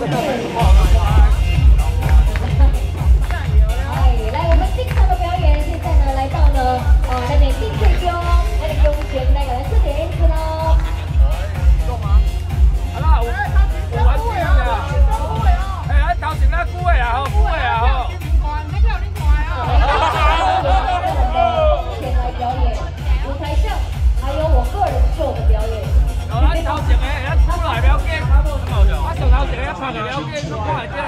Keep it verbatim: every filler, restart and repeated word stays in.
哎，来，我们精彩的表演，现在呢来到了呃咱的定最中，咱的中间那个四点子喽。 够吗？啊啦，有有玩具啊！哎，咱头前咱久的啊，吼，久的啊，吼。 前来表演，舞台上还有我个人秀的表演。 咱头前的，咱出来了解，我上头前的拍个了解，出看下